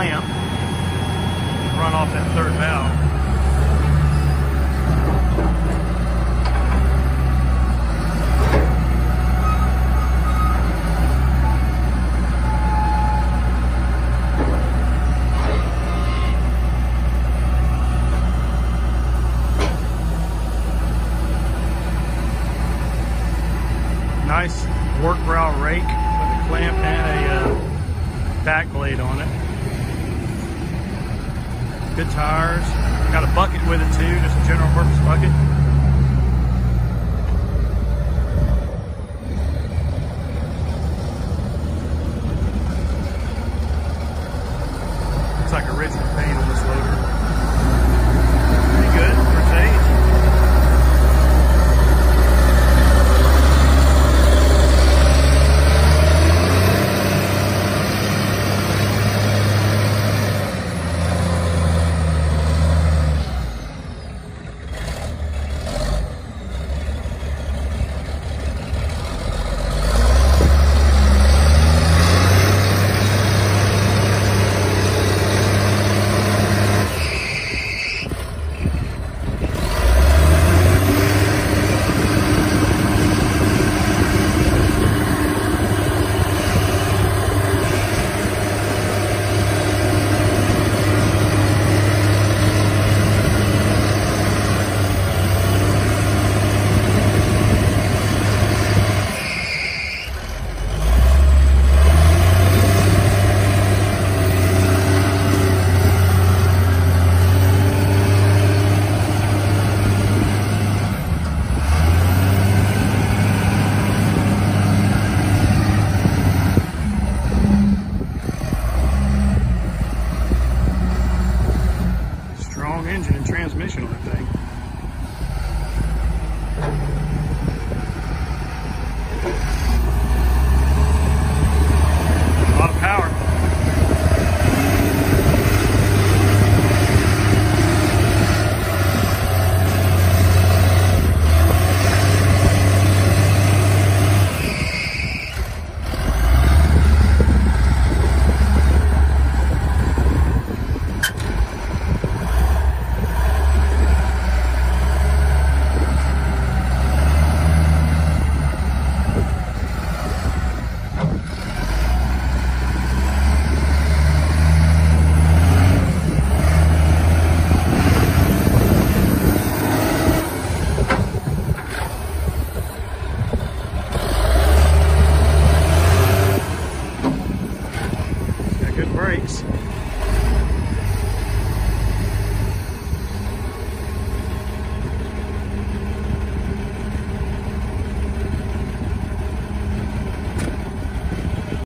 clamp, run off that third valve. Nice work brow rake with a clamp and a back blade on it. Good tires. Got a bucket with it too, just a general purpose bucket. Looks like original paint on this loader. Pretty good for its age. Engine and transmission on that thing.